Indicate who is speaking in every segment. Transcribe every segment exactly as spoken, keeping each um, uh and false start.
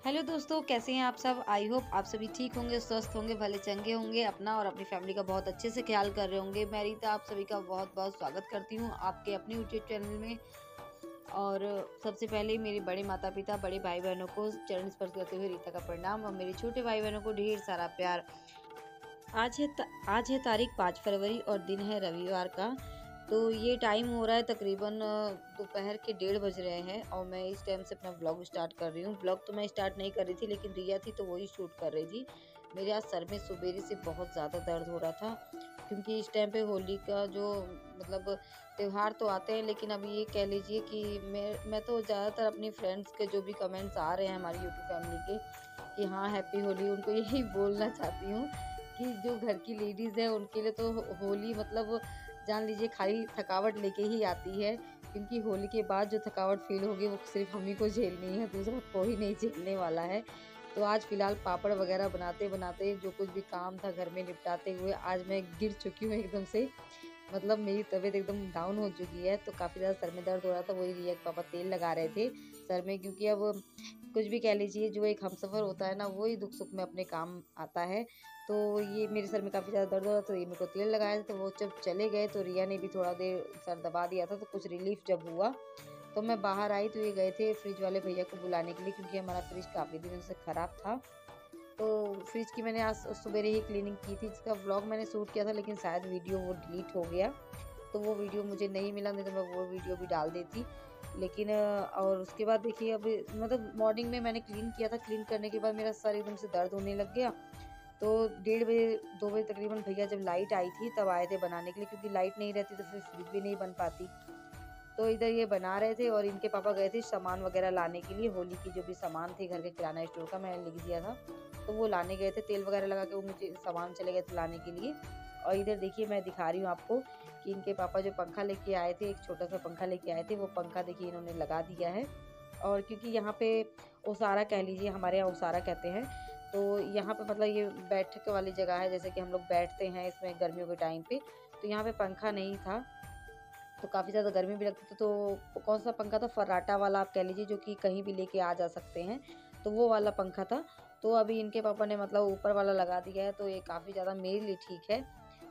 Speaker 1: Hello दोस्तों, कैसे हैं आप सब। आई होप आप सभी ठीक होंगे, स्वस्थ होंगे, भले चंगे होंगे, अपना और अपनी फैमिली का बहुत अच्छे से ख्याल कर रहे होंगे। मैं रीता आप सभी का बहुत बहुत स्वागत करती हूँ आपके अपने यूट्यूब चैनल में। और सबसे पहले मेरे बड़े माता पिता, बड़े भाई बहनों को चरण स्पर्श करते हुए रीता का प्रणाम, और मेरे छोटे भाई बहनों को ढेर सारा प्यार। आज है त, आज है तारीख पाँच फरवरी और दिन है रविवार का। तो ये टाइम हो रहा है तकरीबन दोपहर के डेढ़ बज रहे हैं, और मैं इस टाइम से अपना ब्लॉग स्टार्ट कर रही हूँ। ब्लॉग तो मैं स्टार्ट नहीं कर रही थी, लेकिन रिया थी तो वही शूट कर रही थी। मेरे आज सर में सुबेरे से बहुत ज़्यादा दर्द हो रहा था, क्योंकि इस टाइम पे होली का जो मतलब त्यौहार तो आते हैं, लेकिन अभी ये कह लीजिए कि मैं मैं तो ज़्यादातर अपनी फ्रेंड्स के जो भी कमेंट्स आ रहे हैं हमारी यूट्यूब फैमिली के कि हाँ हैप्पी होली, उनको यही बोलना चाहती हूँ कि जो घर की लेडीज़ है उनके लिए तो होली मतलब जान लीजिए खाली थकावट लेके ही आती है, क्योंकि होली के बाद जो थकावट फील होगी वो सिर्फ हम ही को झेलनी है, दूसरा कोई नहीं झेलने वाला है। तो आज फ़िलहाल पापड़ वगैरह बनाते बनाते जो कुछ भी काम था घर में निपटाते हुए आज मैं गिर चुकी हूँ एकदम से। मतलब मेरी तबीयत एकदम डाउन हो चुकी है, तो काफ़ी ज़्यादा सर में दर्द हो रहा था। वही रिया के पापा तेल लगा रहे थे सर में, क्योंकि अब कुछ भी कह लीजिए जो एक हमसफ़र होता है ना, वही दुख सुख में अपने काम आता है। तो ये मेरे सर में काफ़ी ज़्यादा दर्द हो रहा था, तो ये मेरे को तेल लगाया था। तो वो जब चले गए तो रिया ने भी थोड़ा देर सर दबा दिया था, तो कुछ रिलीफ जब हुआ तो मैं बाहर आई तो ये गए थे फ्रिज वाले भैया को बुलाने के लिए, क्योंकि हमारा फ्रिज काफ़ी दिनों से ख़राब था। तो फ्रिज की मैंने आज सवेरे ही क्लीनिंग की थी, जिसका व्लॉग मैंने शूट किया था, लेकिन शायद वीडियो वो डिलीट हो गया, तो वो वीडियो मुझे नहीं मिला, नहीं तो मैं वो वीडियो भी डाल देती। लेकिन और उसके बाद देखिए अब मतलब मॉर्निंग में मैंने क्लीन किया था, क्लीन करने के बाद मेरा सर एकदम से दर्द होने लग गया। तो डेढ़ बजे दो बजे तकरीबन भैया जब लाइट आई थी तब आए थे बनाने के लिए, क्योंकि लाइट नहीं रहती तो फिर फ्रिज भी नहीं बन पाती। तो इधर ये बना रहे थे और इनके पापा गए थे सामान वगैरह लाने के लिए, होली की जो भी सामान थे घर के किराना स्टोर का मैंने लिख दिया था, तो वो लाने गए थे। तेल वगैरह लगा के वो मुझे सामान चले गए थे लाने के लिए। और इधर देखिए मैं दिखा रही हूँ आपको कि इनके पापा जो पंखा लेके आए थे, एक छोटा सा पंखा लेके आए थे, वो पंखा देखिए इन्होंने लगा दिया है। और क्योंकि यहाँ पे ओसारा कह लीजिए, हमारे यहाँ ओसारा कहते हैं, तो यहाँ पे मतलब ये बैठक वाली जगह है, जैसे कि हम लोग बैठते हैं इसमें गर्मियों के टाइम पे। तो यहाँ पे पंखा नहीं था, तो काफ़ी ज़्यादा गर्मी भी लगती थी। तो कौन सा पंखा था, फर्राटा वाला आप कह लीजिए, जो कि कहीं भी लेके आ जा सकते हैं, तो वो वाला पंखा था। तो अभी इनके पापा ने मतलब ऊपर वाला लगा दिया है, तो ये काफ़ी ज़्यादा मेरे लिए ठीक है।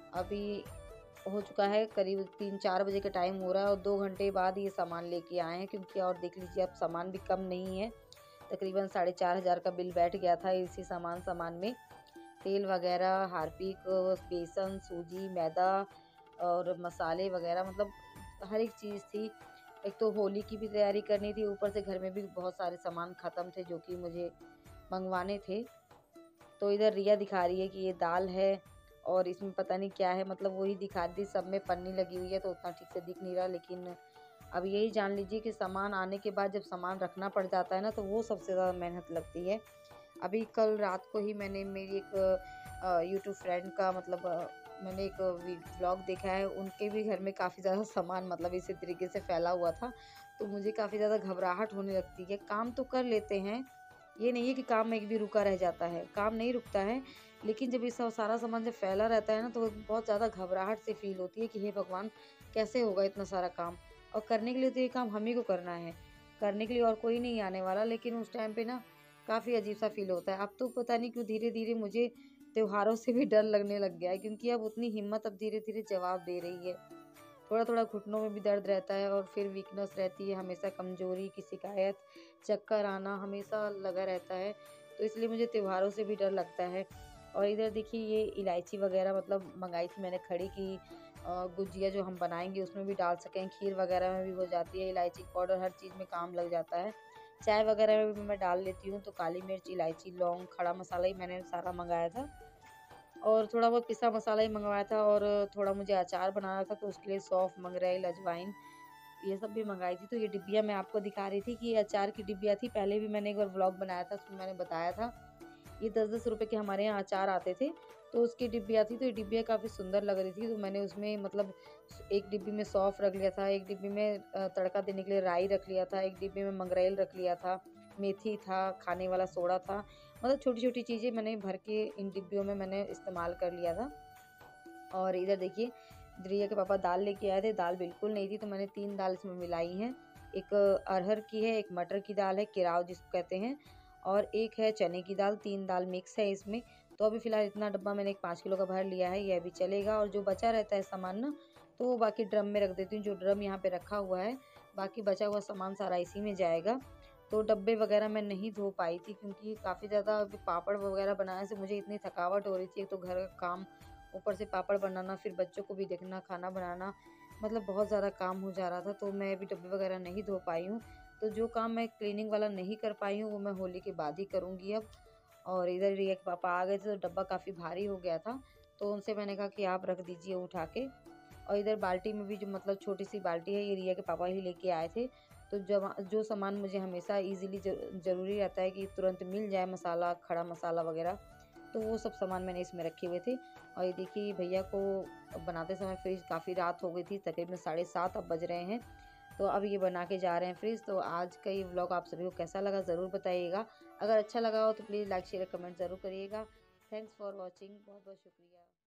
Speaker 1: अभी हो चुका है करीब तीन चार बजे का टाइम हो रहा है, और दो घंटे बाद ये सामान लेके आए हैं, क्योंकि और देख लीजिए अब सामान भी कम नहीं है। तकरीबन साढ़े चार हज़ार का बिल बैठ गया था इसी सामान सामान में। तेल वगैरह, हार्पिक, बेसन, सूजी, मैदा और मसाले वगैरह, मतलब हर एक चीज़ थी। एक तो होली की भी तैयारी करनी थी, ऊपर से घर में भी बहुत सारे सामान ख़त्म थे जो कि मुझे मंगवाने थे। तो इधर रिया दिखा रही है कि ये दाल है और इसमें पता नहीं क्या है, मतलब वही दिखा रही थी। सब में पन्नी लगी हुई है तो उतना ठीक से दिख नहीं रहा, लेकिन अब यही जान लीजिए कि सामान आने के बाद जब सामान रखना पड़ जाता है ना, तो वो सबसे ज़्यादा मेहनत लगती है। अभी कल रात को ही मैंने मेरी एक यूट्यूब फ्रेंड का मतलब अ, मैंने एक व्लॉग देखा है, उनके भी घर में काफ़ी ज़्यादा सामान मतलब इसी तरीके से फैला हुआ था। तो मुझे काफ़ी ज़्यादा घबराहट होने लगती है। काम तो कर लेते हैं, ये नहीं है कि काम में एक भी रुका रह जाता है, काम नहीं रुकता है, लेकिन जब ये सब सारा सामान जब फैला रहता है ना, तो बहुत ज़्यादा घबराहट से फील होती है कि हे भगवान, कैसे होगा इतना सारा काम। और करने के लिए तो ये काम हम ही को करना है, करने के लिए और कोई नहीं आने वाला, लेकिन उस टाइम पे ना काफ़ी अजीब सा फील होता है। अब तो पता नहीं क्यों धीरे धीरे मुझे त्योहारों से भी डर लगने लग गया है, क्योंकि अब उतनी हिम्मत अब धीरे धीरे जवाब दे रही है। थोड़ा थोड़ा घुटनों में भी दर्द रहता है, और फिर वीकनेस रहती है, हमेशा कमजोरी की शिकायत, चक्कर आना हमेशा लगा रहता है। तो इसलिए मुझे त्योहारों से भी डर लगता है। और इधर देखिए ये इलायची वगैरह मतलब मंगाई थी मैंने खड़ी की, अ, गुजिया जो हम बनाएंगे उसमें भी डाल सकें, खीर वगैरह में भी हो जाती है। इलायची पाउडर हर चीज़ में काम लग जाता है, चाय वगैरह में भी मैं डाल लेती हूँ। तो काली मिर्च, इलायची, लौंग, खड़ा मसाला ही मैंने सारा मंगाया था, और थोड़ा बहुत पिसा मसाला ही मंगवाया था, और थोड़ा मुझे अचार बनाना था तो उसके लिए सौंफ, मंगरेल, अजवाइन, ये सब भी मंगाई थी। तो ये डिब्बियाँ मैं आपको दिखा रही थी कि ये अचार की डिब्बियाँ थी। पहले भी मैंने एक बार व्लॉग बनाया था, उसमें मैंने बताया था। ये दस दस रुपए के हमारे यहाँ अचार आते थे, तो उसकी डिब्बियाँ थी। तो ये डिब्बियाँ काफ़ी सुंदर लग रही थी, तो मैंने उसमें मतलब एक डिब्बी में सौंफ रख लिया था, एक डिब्बी में अ, तड़का देने के लिए राई रख लिया था, एक डिब्बी में मंगरेल रख लिया था, मेथी था, खाने वाला सोडा था। मतलब छोटी-छोटी चीज़ें मैंने भर के इन डिब्बियों में मैंने इस्तेमाल कर लिया था। और इधर देखिए रिया के पापा दाल लेके आए थे, दाल बिल्कुल नहीं थी, तो मैंने तीन दाल इसमें मिलाई हैं। एक अरहर की है, एक मटर की दाल है, केराव जिसको कहते हैं, और एक है चने की दाल, तीन दाल मिक्स है इसमें। तो अभी फ़िलहाल इतना डब्बा मैंने एक पाँच किलो का भर लिया है, ये अभी चलेगा। और जो बचा रहता है सामान ना, तो वो बाकी ड्रम में रख देती हूँ। जो ड्रम यहाँ पे रखा हुआ है, बाकी बचा हुआ सामान सारा इसी में जाएगा। तो डब्बे वगैरह मैं नहीं धो पाई थी क्योंकि काफ़ी ज़्यादा अभी पापड़ वगैरह बनाने से मुझे इतनी थकावट हो रही थी। एक तो घर का काम, ऊपर से पापड़ बनाना, फिर बच्चों को भी देखना, खाना बनाना, मतलब बहुत ज़्यादा काम हो जा रहा था। तो मैं अभी डब्बे वगैरह नहीं धो पाई हूँ। तो जो काम मैं क्लीनिंग वाला नहीं कर पाई हूँ, वो मैं होली के बाद ही करूँगी अब। और इधर रिया के पापा आ गए थे, तो डब्बा काफ़ी भारी हो गया था, तो उनसे मैंने कहा कि आप रख दीजिए उठा के। और इधर बाल्टी में भी, जो मतलब छोटी सी बाल्टी है, ये रिया के पापा ही लेके आए थे। तो जब जो सामान मुझे हमेशा इजीली ज़रूरी रहता है कि तुरंत मिल जाए, मसाला, खड़ा मसाला वगैरह, तो वो सब सामान मैंने इसमें रखे हुए थे। और ये देखिए, भैया को बनाते समय फ्रिज काफ़ी रात हो गई थी, तकरीबन साढ़े सात अब बज रहे हैं। तो अब ये बना के जा रहे हैं फ्रिज। तो आज का ये व्लॉग आप सभी को कैसा लगा ज़रूर बताइएगा। अगर अच्छा लगा हो तो प्लीज़ लाइक शेयर कमेंट ज़रूर करिएगा। थैंक्स फॉर वॉचिंग, बहुत बहुत शुक्रिया।